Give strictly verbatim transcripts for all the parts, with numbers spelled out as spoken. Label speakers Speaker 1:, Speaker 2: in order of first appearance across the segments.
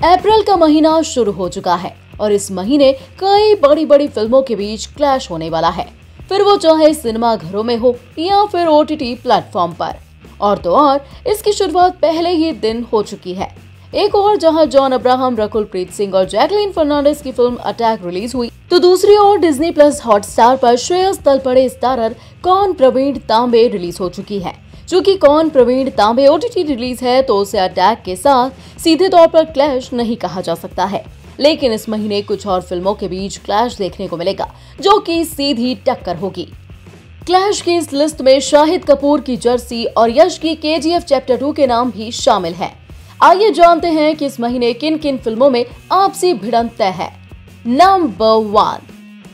Speaker 1: अप्रैल का महीना शुरू हो चुका है और इस महीने कई बड़ी बड़ी फिल्मों के बीच क्लैश होने वाला है, फिर वो चाहे सिनेमा घरों में हो या फिर ओटीटी प्लेटफॉर्म पर। और तो और इसकी शुरुआत पहले ही दिन हो चुकी है। एक और जहां जॉन अब्राहम, रकुल प्रीत सिंह और जैकलीन फर्नांडिस की फिल्म अटैक रिलीज हुई, तो दूसरी ओर डिज्नी प्लस हॉटस्टार पर श्रेयस तलपड़े स्टारर कौन प्रवीण तांबे रिलीज हो चुकी है। चूंकि कौन प्रवीण तांबे ओटीटी रिलीज है तो उसे अटैक के साथ सीधे तौर पर क्लैश नहीं कहा जा सकता है, लेकिन इस महीने कुछ और फिल्मों के बीच क्लैश देखने को मिलेगा जो कि सीधी टक्कर होगी। क्लैश की इस लिस्ट में शाहिद कपूर की जर्सी और यश की केजीएफ चैप्टर टू के नाम भी शामिल हैं। आइए जानते हैं कि इस महीने किन किन फिल्मों में आपसी भिड़ंत तय है। Number one,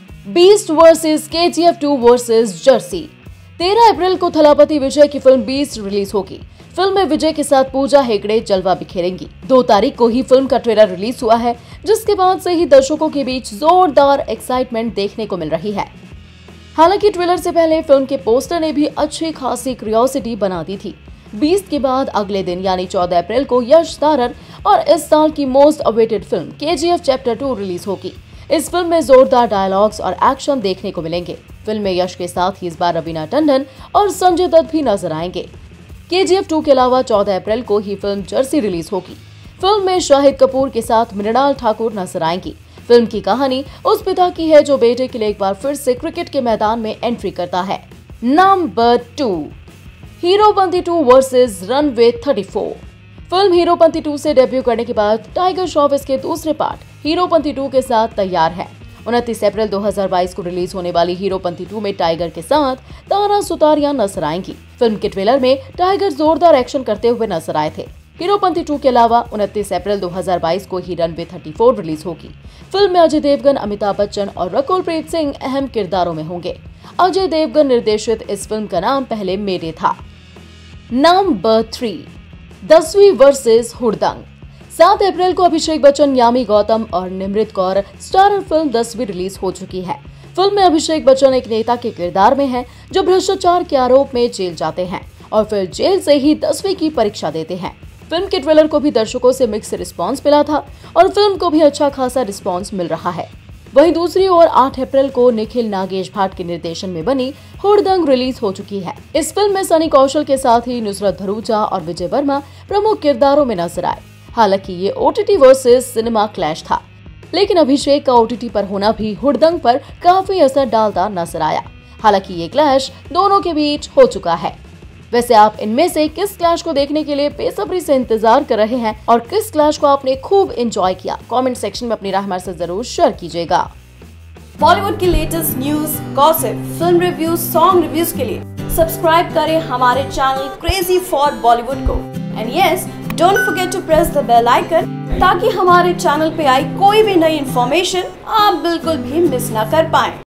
Speaker 1: Beast versus KGF two versus Jersey. तेरह अप्रैल को थलापति विजय की फिल्म बीस्ट रिलीज होगी। फिल्म में विजय के साथ पूजा हेगड़े जलवा बिखेरेंगी। दो तारीख को ही फिल्म का ट्रेलर रिलीज हुआ है, जिसके बाद से ही दर्शकों के बीच जोरदार एक्साइटमेंट देखने को मिल रही है। हालांकि ट्रेलर से पहले फिल्म के पोस्टर ने भी अच्छी खासी क्यूरियोसिटी बना दी थी। बीस्ट के बाद अगले दिन यानी चौदह अप्रैल को यश तारर और इस साल की most awaited film KGF chapter two release होगी। इस फिल्म में जोरदार डायलॉग्स और एक्शन देखने को मिलेंगे। फिल्म में यश के साथ ही इस बार रवीना टंडन और संजय दत्त भी नजर आएंगे। केजीएफ टू के अलावा चौदह अप्रैल को ही फिल्म जर्सी रिलीज होगी। फिल्म में शाहिद कपूर के साथ मृणाल ठाकुर नजर आएंगी। फिल्म की कहानी उस पिता की है जो बेटे के लिए एक बार फिर से क्रिकेट के मैदान में एंट्री करता है। Number two, Heropanti two versus Runway thirty four. Film Heropanti two से डेब्यू करने के बाद टाइगर श्रॉफ इसके दूसरे पार्ट हीरोपंती टू के साथ तैयार है। उनतीस अप्रैल दो हज़ार बाईस को रिलीज होने वाली हीरोपंती टू में टाइगर के साथ तारा सुतारिया नजर आएंगी। फिल्म के ट्रेलर में टाइगर जोरदार एक्शन करते हुए नजर आए थे। हीरोपंती टू के अलावा उनतीस अप्रैल दो हज़ार बाईस को ही रनवे थर्टी फोर रिलीज होगी। फिल्म में अजय देवगन, अमिताभ बच्चन और रकुल प्रीत सिंह अहम किरदारों में होंगे। अजय देवगन निर्देशित इस फिल्म का नाम पहले मेरे था। Number three, Dasvi versus Hurdang. सात अप्रैल को अभिषेक बच्चन, यामी गौतम और Nimrat Kaur starrer film Dasvi release हो चुकी है। फिल्म में अभिषेक बच्चन एक नेता के किरदार में हैं जो भ्रष्टाचार के आरोप में जेल जाते हैं और फिर जेल से ही दसवीं की परीक्षा देते हैं। फिल्म के ट्रेलर को भी दर्शकों से मिक्स रिस्पांस मिला था और फिल्म को भी अच्छा खासा रिस्पांस मिल रहा है। वहीं दूसरी ओर आठ अप्रैल को निखिल नागेश भाट के निर्देशन में बनी हुड़दंग रिलीज हो चुकी है। इस फिल्म में सनी कौशल के साथ ही नुसरत भरूचा और विजय वर्मा प्रमुख किरदारों में नजर आए। हालांकि ये ओटीटी वर्सेस सिनेमा क्लैश था, लेकिन अभिषेक का ओटीटी पर होना भी हुड़दंग पर काफी असर डालता नजर आया। हालांकि ये क्लैश दोनों के बीच हो चुका है। वैसे आप इनमें से किस क्लैश को देखने के लिए बेसब्री से इंतजार कर रहे हैं और किस क्लैश को आपने खूब एंजॉय किया? कमेंट सेक्शन में अपनी राय हमारे साथ जरूर शेयर कीजिएगा।
Speaker 2: बॉलीवुड की latest news, gossip, film reviews, song reviews के लिए सब्सक्राइब करें हमारे चैनल क्रेजी फॉर बॉलीवुड को। And yes, don't forget to press the bell icon ताकि हमारे चैनल पे आई कोई भी नई इन्फॉर्मेशन आप बिल्कुल भी मिस ना कर पाएं।